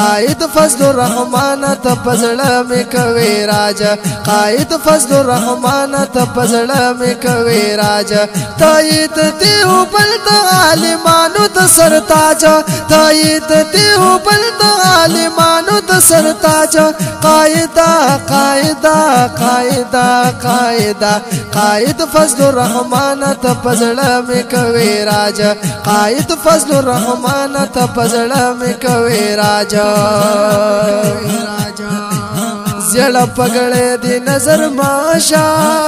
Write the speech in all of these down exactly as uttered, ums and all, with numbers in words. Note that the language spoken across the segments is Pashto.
قائد فضل الرحمن ته پزړه می کوي راجا قائد فضل الرحمن ته پزړه می کوي راجا تایید دیو بل د عالمانو د سرتاج تایید دیو بل د عالمانو د سرتاج قائدا قائدا قائدا قائدا قائد فضل الرحمن ته پزړه می کوي راجا قائد فضل الرحمن ته پزړه می کوي راجا زړه پګړې دی نظر ماشا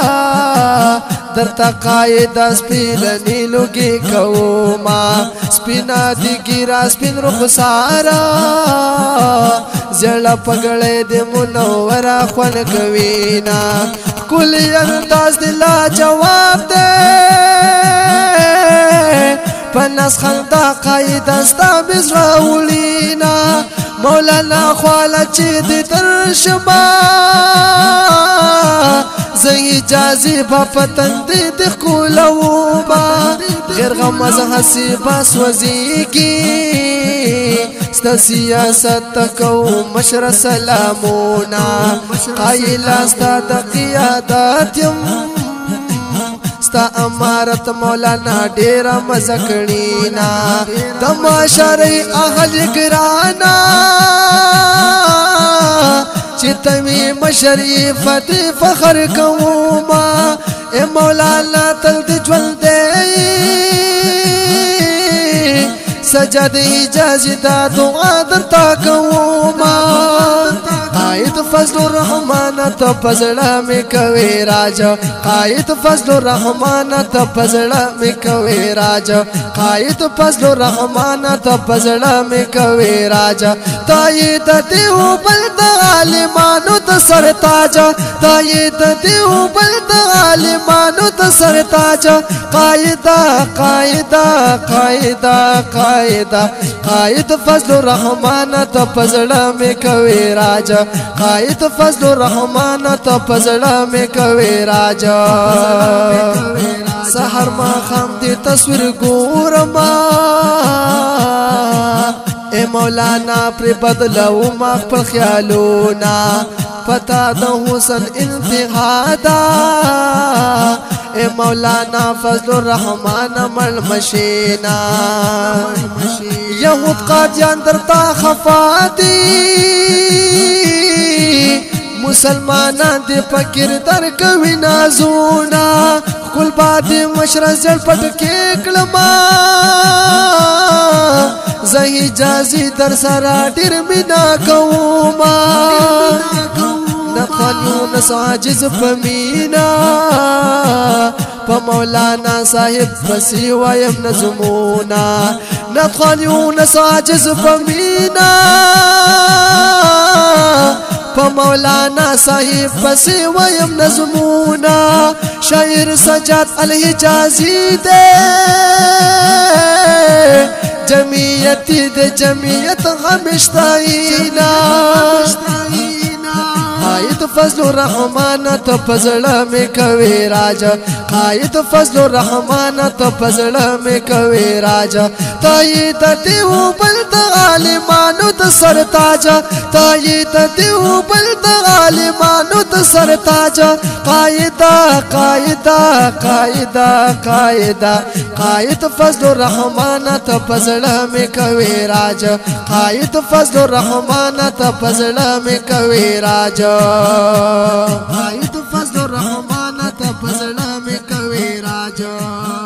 درتا قائد سپین نیلوږي کوما سپینا دی ګیرا سپین رخسارا زړه پګړې دی منور خون کوینا کل انداز دلا جواب دے پنس خندا قائد استا بزراولینا مولانا خوالا چی دی ترشما زی اجازی با پتن دی دی خولو با غیر غمز حسی باس وزیگی ستا سیاست تکو مشر سلامونا قائلا ستا دا قیادات یم ستا امارت مولانا ډیره مزکړینا تماشاري اهل ګرانا چې تمي مشري فتح فخر کوما اے مولانا تل دې ژوند دې سجد اجازه دا دعا درتا کوما قائد فضل الرحمن ته پزړه می کوي راجا قائد فضل الرحمن ته پزړه می کوي راجا قائد فضل الرحمن ته پزړه می کوي راجا تایید دیو بل د عالمانو د سرتاج تایید دیو بل د عالمانو د سرتاج قائدا قائدا قائدا قائدا قائد فضل الرحمن ته پزړه می کوي راجا قائد فضل الرحمن ته پزړه می کوي راجا سحر ما خام دي تصویر ګورما اے مولانا پر بدلو ما خپل خیالونا پتا د حسن انتها دا اے مولانا فضل الرحمن مل مشینا یهود قادیان درتا خفاتی مسلمانان دی فکر در کوي نازونا کل باد مشر زل پټ کې کلمه زہی جازی در سرا ډیر مینا کوما نخلیون ساجز پمینا پا مولانا صاحب بسی ویم نظمونا نخلیون ساجز پمینا پا مولانا صاحب بسی ویم نظمونا شاعر سجاد الحجازی دے جمعیتی دے جمعیت غمشتائینا قائد فضل الرحمن ته پزړه می کوي راجا قائد فضل الرحمن ته پزړه می کوي راجا تایید دیو بل د عالمانو د سرتاج تایید دیو بل د عالمانو د سرتاج قائدا قائدا قائدا قائدا قائد فضل الرحمن ته پزړه می کوي راجا قائد فضل الرحمن ته پزړه می کوي راجا قائد فضل الرحمن ته پزړه می کوي راجا